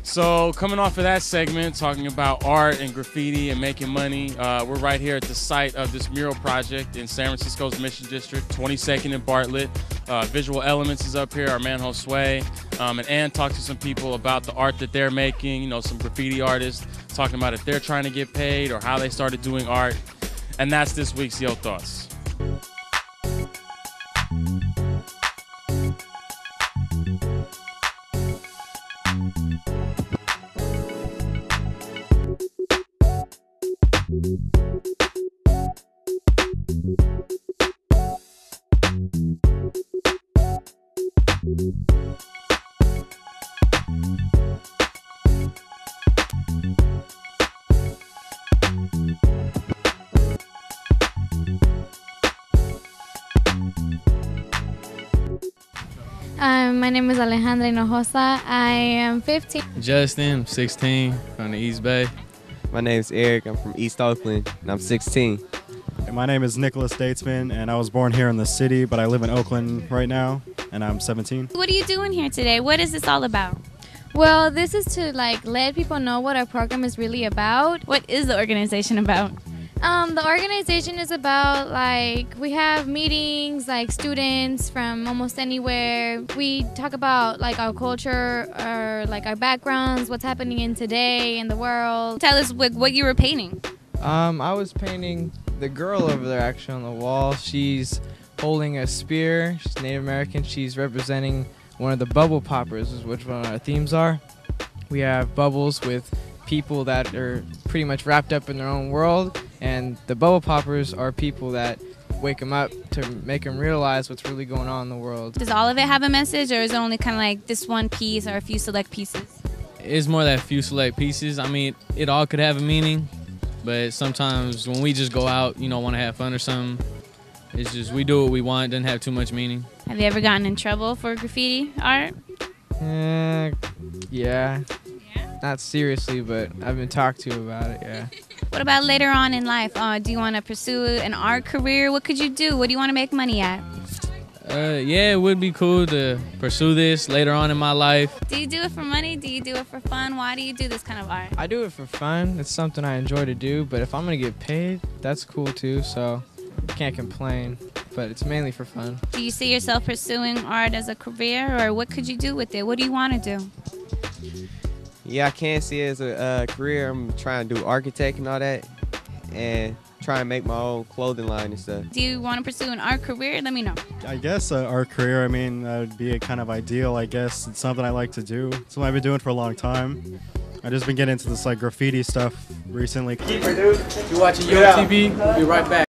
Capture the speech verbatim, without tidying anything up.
So coming off of that segment, talking about art and graffiti and making money, uh, we're right here at the site of this mural project in San Francisco's Mission District, twenty-second and Bartlett. Uh, Visual Elements is up here, our man Josue, um, and Ann talked to some people about the art that they're making, you know, some graffiti artists, talking about if they're trying to get paid or how they started doing art. And that's this week's Yo Thoughts. Um, my name is Alejandra Hinojosa. I am fifteen. Justin, sixteen, from the East Bay. My name is Eric. I'm from East Oakland, and I'm sixteen. My name is Nicholas Statesman, and I was born here in the city, but I live in Oakland right now, and I'm seventeen. What are you doing here today? What is this all about? Well, this is to like let people know what our program is really about. What is the organization about? Um, the organization is about like we have meetings like students from almost anywhere. We talk about like our culture or like our backgrounds, what's happening in today in the world. Tell us what, what you were painting. Um, I was painting the girl over there actually on the wall. She's holding a spear. She's Native American. She's representing one of the bubble poppers, is which one of our themes are. We have bubbles with people that are pretty much wrapped up in their own world, and the bubble poppers are people that wake them up to make them realize what's really going on in the world. Does all of it have a message, or is it only kind of like this one piece or a few select pieces? It's more that few select pieces. I mean, it all could have a meaning, but sometimes when we just go out, you know, want to have fun or something, it's just we do what we want, doesn't have too much meaning. Have you ever gotten in trouble for graffiti art? Uh, yeah. Yeah? Not seriously, but I've been talked to about it, yeah. What about later on in life? Uh, do you want to pursue an art career? What could you do? What do you want to make money at? Uh, yeah, it would be cool to pursue this later on in my life. Do you do it for money? Do you do it for fun? Why do you do this kind of art? I do it for fun. It's something I enjoy to do, but if I'm going to get paid, that's cool too, so I can't complain. But it's mainly for fun. Do you see yourself pursuing art as a career, or what could you do with it? What do you want to do? Yeah, I can see it as a uh, career. I'm trying to do architect and all that, and try and make my own clothing line and stuff. Do you want to pursue an art career? Let me know. I guess uh, our career, I mean, that would be a kind of ideal, I guess. It's something I like to do. It's something I've been doing for a long time. I've just been getting into this like graffiti stuff recently. Keeper, dude. You're watching Yo T V. We'll be right back.